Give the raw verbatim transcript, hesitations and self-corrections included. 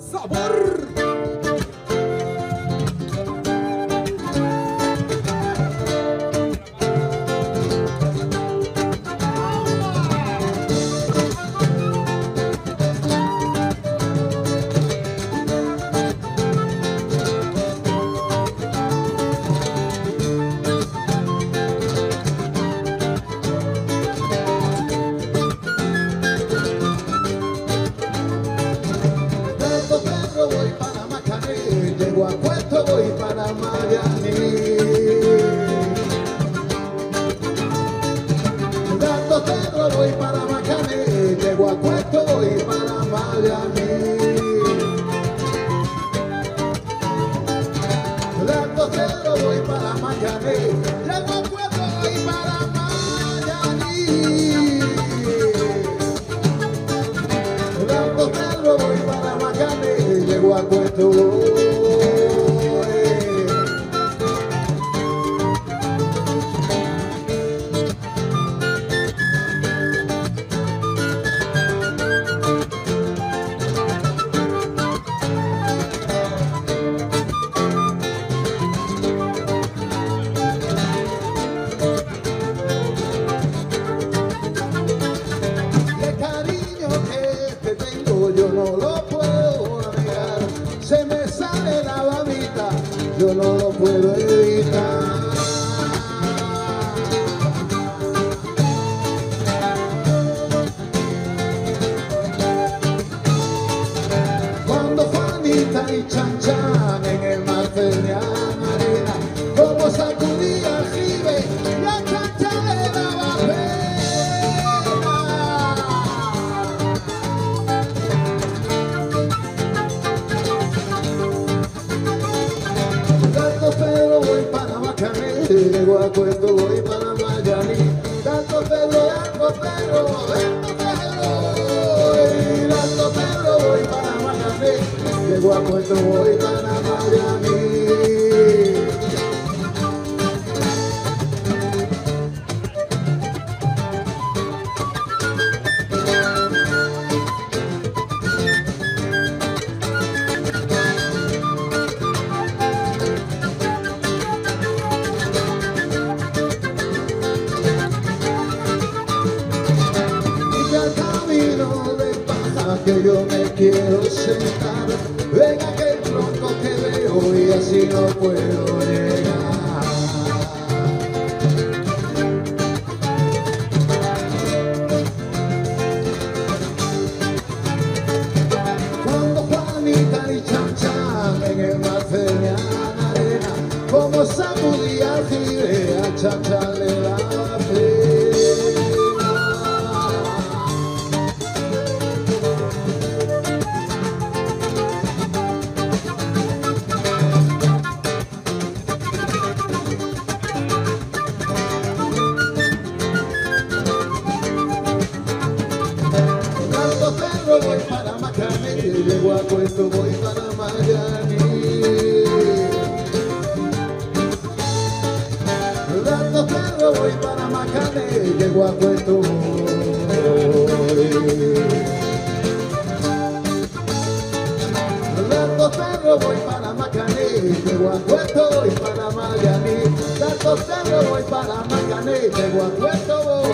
sabor. Voy para Macané, llego a Puerto, voy para Miami. Dando Pedro, voy para Macané, llego a Puerto, voy para Miami. Dando Pedro, voy para Macané, llego a Puerto, voy para Miami. Dando Pedro, voy para Macané, llego a Puerto. Qué cariño que te tengo, yo no lo puedo negar. Se me sale la babita, yo no lo puedo evitar. Cuando Juanita y Chan Chan en el mar tenían arena, como sacudía el jibe y a Chan Chan le daba pena. Tanto Pedro voy para Macané, llego a Puerto, voy para Miami. Tanto Pedro, tanto Pedro, tanto Pedro, y tanto Pedro voy para Macané, llego a Puerto, voy para Miami. Camino de paja que yo me quiero sentar, ven aquel tronco que veo y así no puedo llegar. Cuando Juanita y Chan Chan en el mar tenían arena, como sacudía el jibe a Chan Chan le daba pena. Voy para Macané, llego a Puerto, voy para Miami. Dando Pedro, voy para Macané, llego a Puerto. Dando Pedro, voy para Macané, llego a Puerto, voy para Miami. Dando Pedro, voy para Macané, llego a Puerto.